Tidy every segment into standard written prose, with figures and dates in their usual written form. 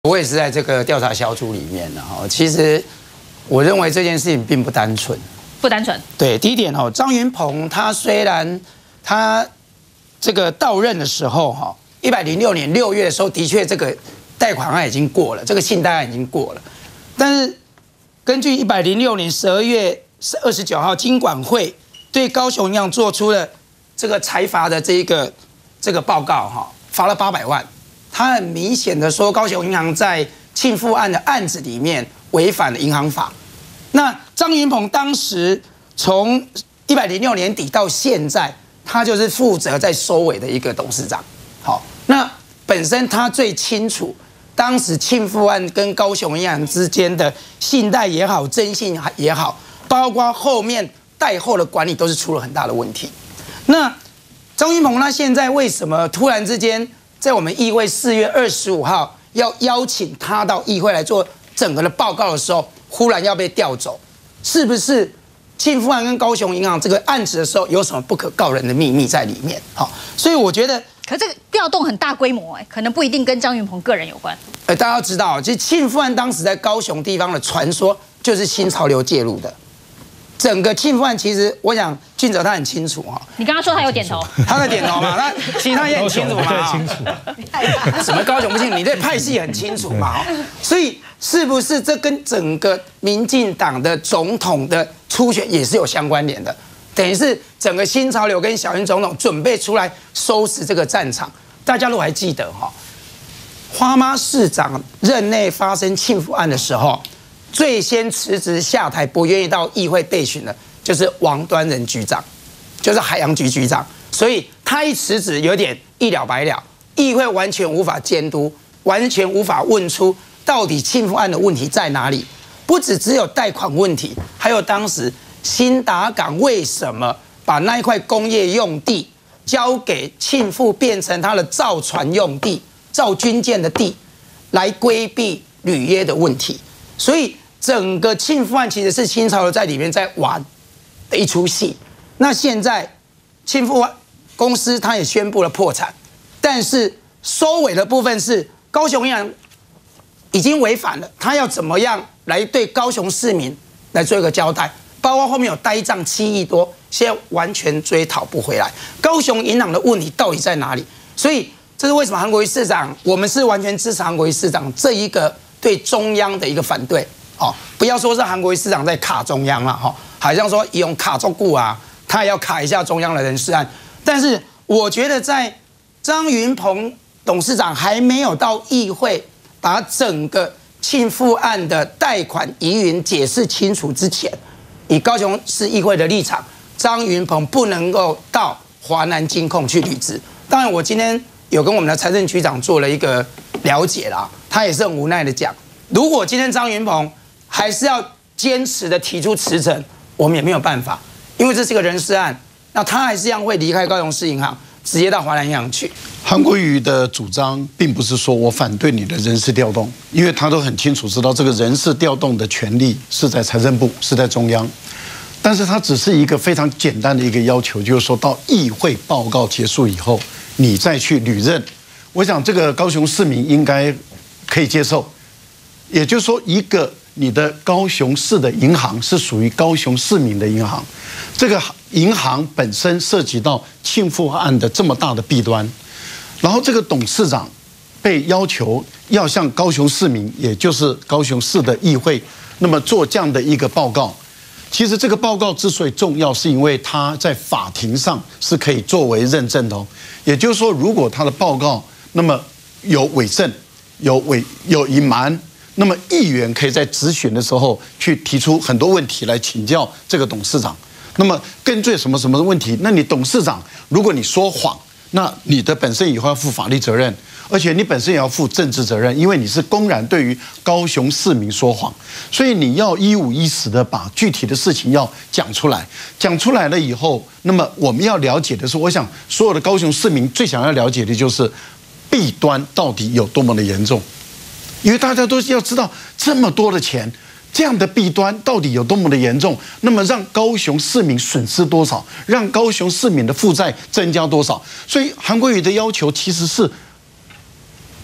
我也是在这个调查小组里面的哈。其实我认为这件事情并不单纯， 不单纯。 对，第一点哦，张云鹏他虽然他这个到任的时候哈，106年6月的时候，的确这个贷款案已经过了，这个信贷案已经过了，但是根据106年12月29号金管会对高雄银行做出了这个裁罚的这个报告哈，罚了800万。他很明显的说，高雄银行在庆富案的案子里面违反了银行法。那张云鹏当时从106年底到现在，他就是负责在收尾的一个董事长。好，那本身他最清楚当时庆富案跟高雄银行之间的信贷也好、征信也好，包括后面贷后的管理都是出了很大的问题。那张云鹏他现在为什么突然之间在我们议会4月25号要邀请他到议会来做整个的报告的时候，忽然要被调走？是不是庆富案跟高雄银行这个案子的时候有什么不可告人的秘密在里面？好，所以我觉得， 可这个调动很大规模，可能不一定跟张云鹏个人有关。 大家要知道，其实庆富案当时在高雄地方的传说就是新潮流介入的。整个庆富案其实，我想俊哲他很清楚哈。 你刚刚说他有点头， 他在点头嘛？那其实他也很清楚嘛。清楚。什么高雄不清楚？你对派系很清楚嘛？所以是不是这跟整个民进党的总统的初选也是有相关联的？等于是整个新潮流跟小英总统准备出来收拾这个战场。大家如果还记得哈，花妈市长任内发生庆富案的时候，最先辞职下台，不愿意到议会备询的，就是王端仁局长，就是海洋局局长。所以他一辞职，有点一了百了，议会完全无法监督，完全无法问出到底庆富案的问题在哪里。不只有贷款问题，还有当时新达港为什么把那一块工业用地交给庆富，变成他的造船用地、造军舰的地，来规避履约的问题。所以整个庆富案其实是新潮流在里面在玩的一出戏。那现在庆富公司它也宣布了破产，但是收尾的部分是高雄银行已经违反了，他要怎么样来对高雄市民来做一个交代？包括后面有呆账7亿多，现在完全追讨不回来。高雄银行的问题到底在哪里？所以这是为什么韩国瑜市长，我们是完全支持韩国瑜市长这一个对中央的一个反对。哦，不要说是韩国瑜市长在卡中央了哈，好像说用卡中顾啊，他也要卡一下中央的人事案。但是我觉得在张云鹏董事长还没有到议会把整个庆富案的贷款疑云解释清楚之前，以高雄市议会的立场，张云鹏不能够到华南金控去履职。当然，我今天有跟我们的财政局长做了一个了解啦，他也是很无奈的讲，如果今天张云鹏还是要坚持的提出辞呈，我们也没有办法，因为这是个人事案，那他还是一样会离开高雄市银行，直接到华南银行去。 韩国瑜的主张并不是说我反对你的人事调动，因为他都很清楚知道这个人事调动的权利是在财政部，是在中央。但是他只是一个非常简单的一个要求，就是说到议会报告结束以后，你再去履任。我想这个高雄市民应该可以接受。也就是说，一个你的高雄市的银行是属于高雄市民的银行，这个银行本身涉及到庆富案的这么大的弊端，然后这个董事长被要求要向高雄市民，也就是高雄市的议会，那么做这样的一个报告。其实这个报告之所以重要，是因为它在法庭上是可以作为认证的哦。也就是说，如果他的报告那么有伪证、有隐瞒，那么议员可以在质询的时候去提出很多问题来请教这个董事长。那么根据什么什么问题？那你董事长，如果你说谎，那你的本身以后要负法律责任，而且你本身也要负政治责任，因为你是公然对于高雄市民说谎，所以你要一五一十的把具体的事情要讲出来。讲出来了以后，那么我们要了解的是，我想所有的高雄市民最想要了解的就是弊端到底有多么的严重。因为大家都要知道这么多的钱，这样的弊端到底有多么的严重，那么让高雄市民损失多少，让高雄市民的负债增加多少。所以韩国瑜的要求其实是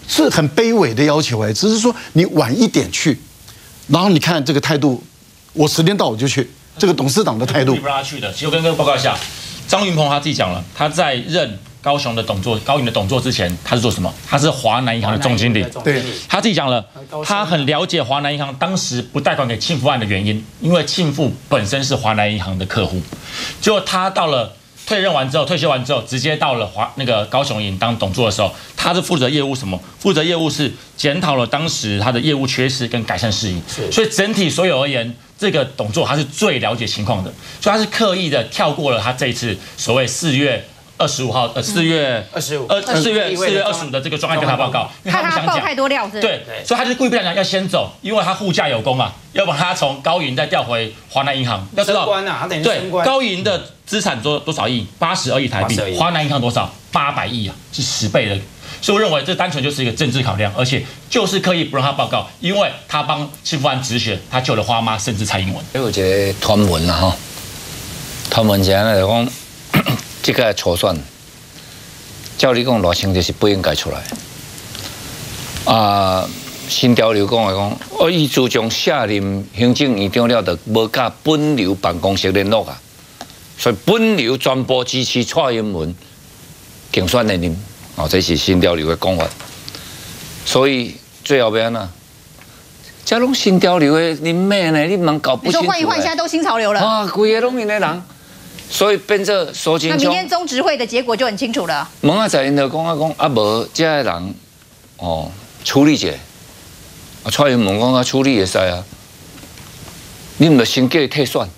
是很卑微的要求只是说你晚一点去，然后你看这个态度，我时间到我就去，这个董事长的态度。 不让他去的。其实我跟各位报告一下，张云鹏他自己讲了，他在任高雄的高银的董座之前，他是做什么？他是华南银行的总经理。 对， 他自己讲了，他很了解华南银行当时不贷款给庆富案的原因，因为庆富本身是华南银行的客户，结果他到了。退休完之后，直接到了高雄银当董座的时候，他是负责业务什么？负责业务是检讨了当时他的业务缺失跟改善事宜。所以整体所有而言，这个董座他是最了解情况的，所以他是刻意的跳过了他这一次所谓4月25号4月25的这个专案调查报告，因为他不想讲太多料是。 对，所以他就故意不想讲，要先走，因为他护驾有功啊，要把他从高银再调回华南银行。要知道，对，高银的资产多少亿？82亿台币，华南银行多少？800亿啊，是10倍的。所以我认为这单纯就是一个政治考量，而且就是刻意不让他报告，因为他帮庆富案止血，他救了花妈，甚至蔡英文。 有一个传闻啊，传闻是安尼讲。这个初选，照你讲，赖清德是不应该出来。新潮流讲伊自从下任行政院长了，就无甲本流办公室联络啊，所以本流全部支持蔡英文竞选的人，这是新潮流的讲法。所以最后要安怎？这拢新潮流的人咩呢？你蛮搞不清楚。 你说换一换，现在都新潮流了。 规个拢因的人。所以变做苏贞昌。那明天中执会的结果就很清楚了。 问仔因就讲无这个人处理者，蔡英文讲处理会使啊，你唔着先叫伊退选，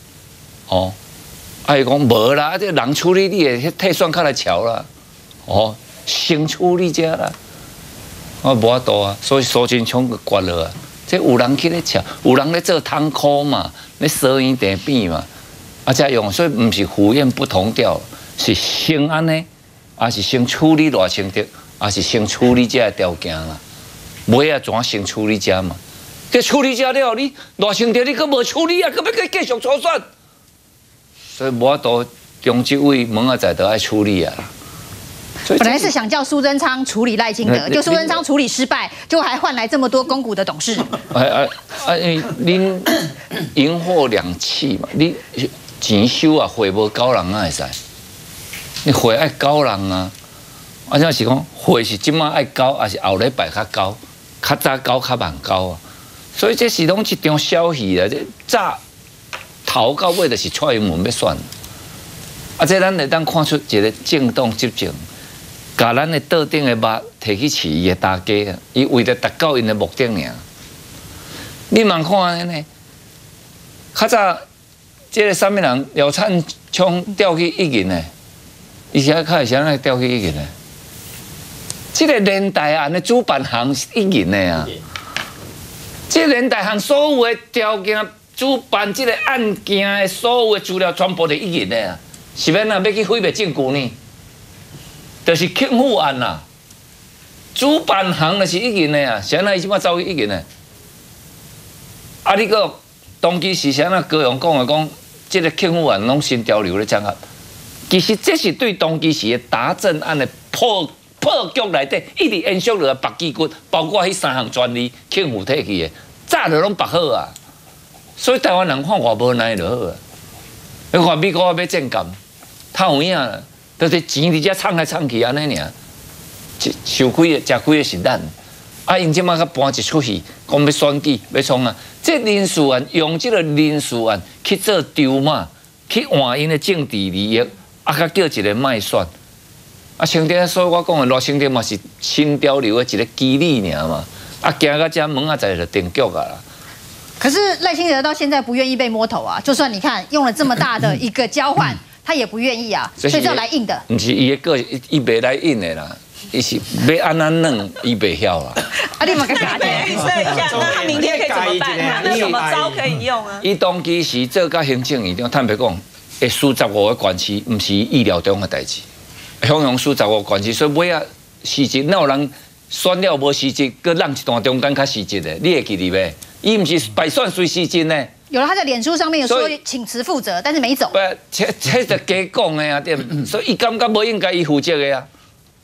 伊讲无啦，这人处理你的退选较来巧啦，先处理者啦，无法度啊，所以苏贞昌就决了啊，这有人去咧巧，有人咧做汤库嘛，咧烧烟地边嘛。才用，所以不是胡言不同调，是先安尼，还是先处理赖清德，还是先处理这个条件啦？尾啊，怎先处理这嘛？这处理这了，你赖清德你阁无处理啊，阁要继续初选，所以无法度中执委问仔载都爱处理啊。 本来是想叫苏贞昌处理赖清德，就苏贞昌处理失败，就还换来这么多公股的董事。 恁赢货两气嘛，你。钱收啊，货无够人啊会使，你货爱够人啊，像是讲货是即马爱够，还是后礼拜较够，较早够较慢够啊，所以这是拢一场消息啊，这早头到尾就是蔡英文要选，这咱会当看出一个政党执政，甲咱的桌顶的肉摕去饲伊的大家，伊为了达到因的目的尔。你慢看安尼，较早。这个啥物人廖灿昌调去1亿呢？伊现在开始安尼调去1亿呢？这个联大案的主办行是1亿呢啊！这个联大行所有的条件，主办这个案件的所有的资料，全部都1亿呢啊！是要哪要去毁灭证据呢？就是庆富案啦，主办行就是1亿呢啊！现在伊即马走去1亿呢？你个当期是安那高雄讲这个庆富案拢新潮流咧掌握，其实这是对当其时的达正案的破局内底一直延续落来白基骨，包括迄3项专利庆富摕去的，早就拢白好啊。所以台湾人看外无奈就好啊。你看美国要建监，偷有影啦，就是钱伫遮藏来藏去安尼尔，受亏的吃亏的是咱。因即马甲搬一出去，讲要选举要创啊。这人事案用这个人事案去做筹码，去换因的政治利益，甲叫一个卖选。清德，所以我讲的赖清德嘛是新潮流的一个基理尔嘛。行到这门仔就定局啊啦。 可是赖清德到现在不愿意被摸头啊，就算你看用了这么大的一个交换，他也不愿意啊，所以就要来硬的。 不是伊的个，伊袂来硬的啦。伊是要安怎弄，伊袂晓啦。 你嘛给改预测一下，那他明天可以怎么办？那什么招可以用啊？ 伊当其时做甲行政院长，坦白讲，会输15个官司，毋是意料中的代志。向阳输15个官司，所以尾啊辞职，哪有人选了无辞职，佮让一段中间较辞职的？你会记得袂？伊毋是败选随辞职呢？ 有了，他在脸书上面有说请辞负责，但是没走。 这就假讲的啊，对。所以伊感觉无应该伊负责的啊。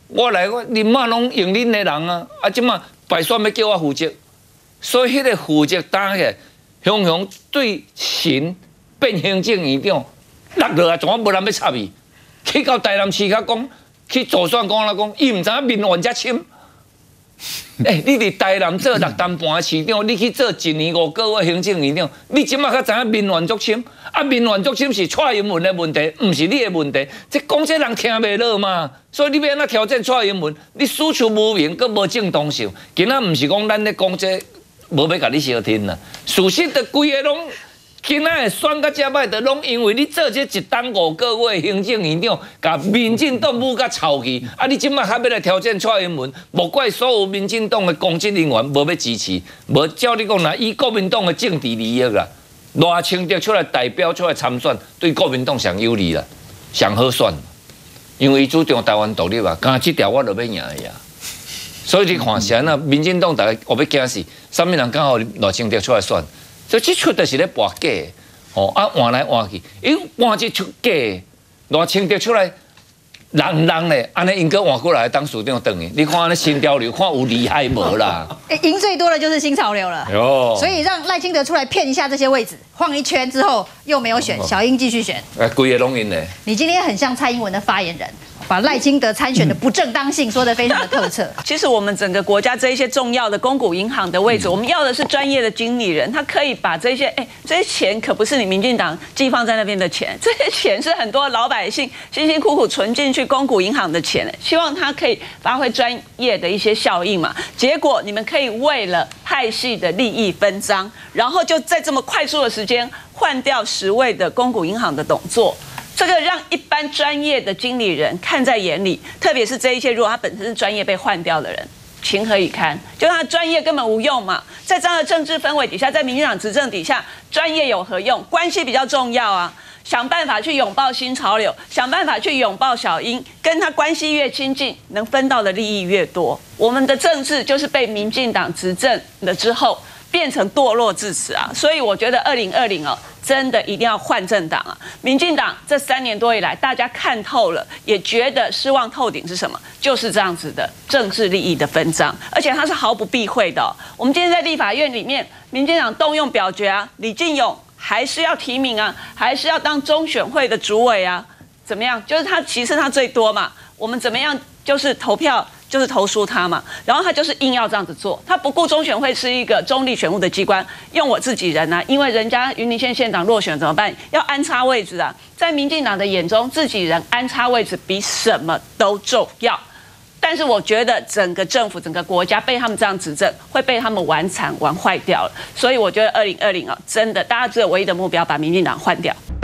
我来我林马拢用恁的人啊，啊，即马败选要叫我负责，所以迄个负责担起来，雄雄对神变行政院长，落落来全无人要插伊，去到台南市甲讲，去助选讲啦讲，伊唔知影民怨才深。你伫台南做6担半市长，你去做1年5个月行政院长，你即马才知影民怨足深。啊，民怨足深是蔡英文的问题，唔是你的问题。讲这人听袂落嘛，所以你要安怎挑战蔡英文？你诉求无明，佮无正当性。今仔唔是讲咱咧讲这，无要甲你相听啦。事实的规个拢。今仔的选到遮歹，就拢因为你做这1担5个月行政院长，甲民进党母甲臭去，啊！你即摆还要来挑战蔡英文，莫怪所有民进党的公职人员无要支持，无照你讲啦，以国民党的政治利益啦，赖清德出来代表出来参选，对国民党上有利啦，上好选，因为伊主张台湾独立啊，刚这条我就要赢的呀。所以你看，现在民进党大家我要惊死，啥物人刚好赖清德出来选？所以这出就是咧博假，换来换去，因换一出假，赖清德出来，人咧，安尼应该换过来当市长等于，你看安尼新潮流，看有厉害无啦？ 赢最多的就是新潮流了，所以让赖清德出来骗一下这些位置，晃一圈之后又没有选，小英继续选， 规个拢赢咧。 你今天很像蔡英文的发言人。把赖清德参选的不正当性说得非常的透彻。 其实我们整个国家这一些重要的公股银行的位置，我们要的是专业的经理人，他可以把这些这些钱可不是你民进党寄放在那边的钱，这些钱是很多老百姓辛辛苦苦存进去公股银行的钱，希望他可以发挥专业的一些效应嘛。结果你们可以为了派系的利益分赃，然后就在这么快速的时间换掉10位的公股银行的董座。这个让一般专业的经理人看在眼里，特别是这一些如果他本身是专业被换掉的人，情何以堪？就他专业根本无用嘛，在这样的政治氛围底下，在民进党执政底下，专业有何用？关系比较重要啊！想办法去拥抱新潮流，想办法去拥抱小英，跟他关系越亲近，能分到的利益越多。我们的政治就是被民进党执政了之后，变成堕落至此啊！所以我觉得2020真的一定要换政党啊！民进党这3年多以来，大家看透了，也觉得失望透顶是什么？就是这样子的政治利益的分赃，而且它是毫不避讳的。我们今天在立法院里面，民进党动用表决啊，李进勇还是要提名啊，还是要当中选会的主委啊？怎么样？就是他其实他最多嘛，我们怎么样？就是投票。就是投诉他嘛，然后他就是硬要这样子做，他不顾中选会是一个中立选务的机关，用我自己人啊，因为人家云林县县长落选怎么办？要安插位置啊，在民进党的眼中，自己人安插位置比什么都重要。但是我觉得整个政府、整个国家被他们这样执政，会被他们玩惨、玩坏掉了。所以我觉得2020真的大家只有唯一的目标，把民进党换掉。